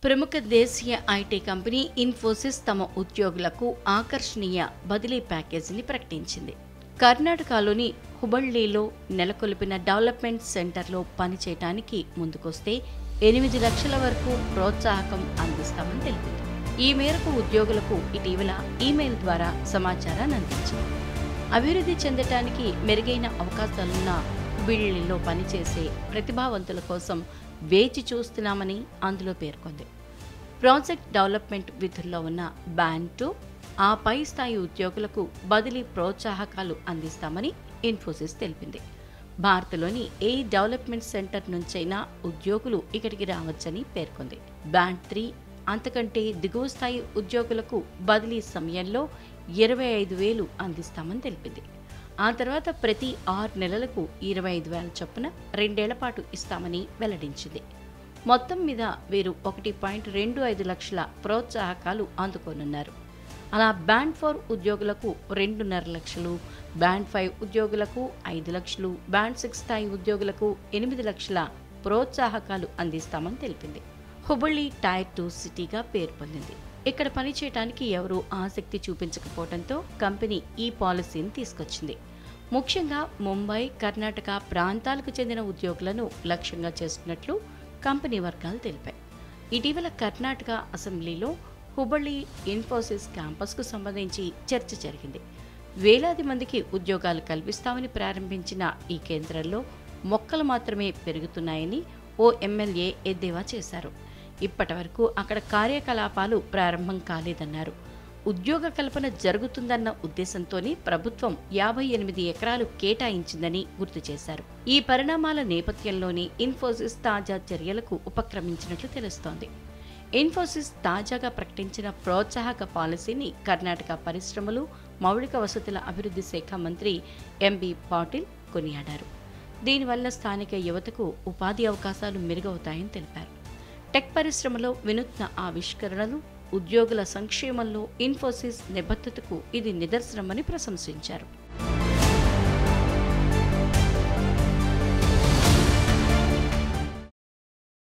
ప్రముఖ దేశీయ IT company Infosys తమ ఉద్యోగులకు ఆకర్షణీయ బదిలీ ప్యాకేజీని ప్రకటించింది. కర్ణాటకలోని హుబళ్లీలో నెలకొల్పిన డెవలప్మెంట్ సెంటర్లో పనిచేయడానికి ముందుకొస్తే 8 లక్షల వరకు ప్రోత్సాహకం అందిస్తామని తెలిపింది. ఈ మేరకు ఉద్యోగులకు ఇటీవల ఈమెయిల్ ద్వారా సమాచారాన్ని అందించింది. అభివృద్ధి చెందటానికి మెరుగైన అవకాశాలున్న హుబళ్లీలో పనిచేసే ప్రతిభావంతుల కోసం వేచి చూస్తున్నామని అందులో పేర్కొంది. ప్రాజెక్ట్ డెవలప్మెంట్ విధుల్లో ఉన్న బ్యాండ్ 2 ఆ పై స్థాయి ఉద్యోగులకు బదిలీ ప్రోత్సాహకాలు అందిస్తామని ఇన్ఫోసిస్ తెలిపింది. భారత్లోని ఏ డెవలప్మెంట్ సెంటర్ నుంచైనా ఉద్యోగులు ఇక్కడికి రావచ్చని పేర్కొంది. బ్యాండ్ 3 అంతకంటే దిగువ స్థాయి ఉద్యోగులకు బదిలీ సమయంలో 25,000 అందిస్తామని తెలిపింది. ఆ తర్వాత ప్రతి 6 నెలలకు 25,000 చొప్పున 2 ఏళ్ల పాటు ఇస్తామని వెల్లడించింది. మొత్తం మీద వీరు 1.25 లక్షల ప్రోత్సాహకాలు అందుకోనున్నారు. అలా బ్యాండ్ 4 ఉద్యోగులకు 2.5 లక్షలు, బ్యాండ్ 5 ఉద్యోగులకు 5 లక్షలు, బ్యాండ్ 6 స్థాయి ఉద్యోగులకు 8 లక్షల ప్రోత్సాహకాలు అందిస్తామని తెలిపింది. హుబళ్లీ టైర్ 2 సిటీగా పేరు పొందింది. ఇక్కడ పనిచేయడానికి ఎవరూ ఆసక్తి చూపించకపోవడంతో కంపెనీ ఈ పాలసీని తీసుకొచ్చింది. ముఖ్యంగా ముంబై, కర్ణాటక ప్రాంతాలకు చెందిన ఉద్యోగులను లక్ష్యంగా చేసుకున్నట్లు కంపెనీ వర్గాలు తెలిపాయి. ఇటీవల కర్ణాటక అసెంబ్లీలో హుబళ్లీ ఇన్ఫోసిస్ క్యాంపస్కు సంబంధించి చర్చ జరిగింది. వేలాది మందికి ఉద్యోగాలు కల్పిస్తామని ప్రారంభించిన ఈ కేంద్రంలో మొక్కలు మాత్రమే పెరుగుతున్నాయని ఓ ఎమ్మెల్యే ఎద్దేవా చేశారు. ఇప్పటి వరకు అక్కడ కార్యకలాపాలు ప్రారంభం కాలేదన్నారు. ఉద్యోగ కల్పన జరుగుతుందన్న ఉద్దేశంతోనే ప్రభుత్వం 58 ఎకరాలు కేటాయించిందని గుర్తు చేశారు. ఈ పరిణామాల నేపథ్యంలోనే ఇన్ఫోసిస్ తాజా చర్యలకు ఉపక్రమించినట్లు తెలుస్తోంది. ఇన్ఫోసిస్ తాజాగా ప్రకటించిన ప్రోత్సాహక పాలసీని కర్ణాటక పరిశ్రమలు, మౌలిక వసతుల అభివృద్ధి శాఖ మంత్రి ఎంబీ పాటిల్ కొనియాడారు. దీనివల్ల స్థానిక యువతకు ఉపాధి అవకాశాలు మెరుగవుతాయని తెలిపారు. టెక్ పరిశ్రమలో వినూత్న ఆవిష్కరణలు, ఉద్యోగుల సంక్షేమంలో ఇన్ఫోసిస్ నిబద్ధతకు ఇది నిదర్శనమని ప్రశంసించారు.